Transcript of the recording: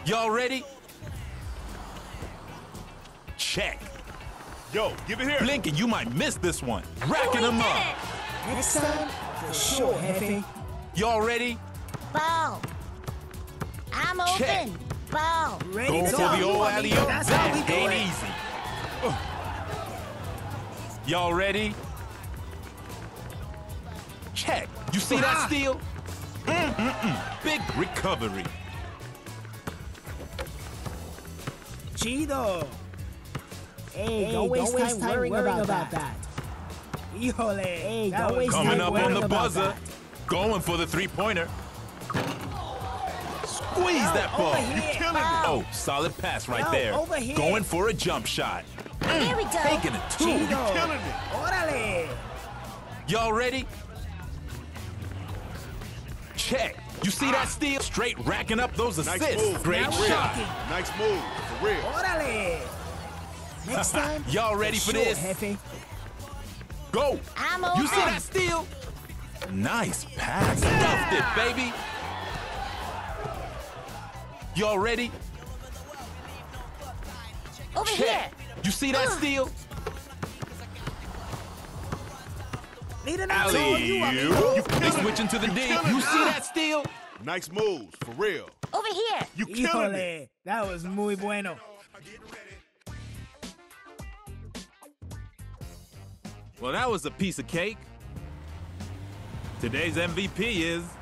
Y'all ready? Check. Yo, give it here. Blinking, you might miss this one. Racking them up. Next time, for sure, Hefe. Y'all ready? Ball. I'm Check. open. Ball. Ready Go to for go. the old alley-oop. That's how we That do ain't it. easy. Y'all ready? Check. You see that steal? Big recovery. Chido. Hey, don't waste time worrying about that. Híjole. Hey, don't waste Coming time up on worrying the about buzzer. that. Going for the three-pointer. Squeeze that ball. Over here. Killing it. Oh, solid pass right Yo, there. over here. Going for a jump shot. Here we go. Taking it too. Chido. Killing it. Órale. Y'all ready? Check. You see that steal? Straight racking up those Nice assists. move. Great Now we're shot. talking. Nice move, for real. Órale. Next time, Y'all ready for this? Hefe. Go. I'm You see open. that steal? Nice pass. Stuffed it, baby. Y'all ready? Over here. Check. You see that steal? Need an answer on you, amigo. Alley-oop. They switching to the D. You see that steal? Nice moves, for real. Over here. You killing it. Híjole. That was muy bueno. Well, that was a piece of cake. Today's MVP is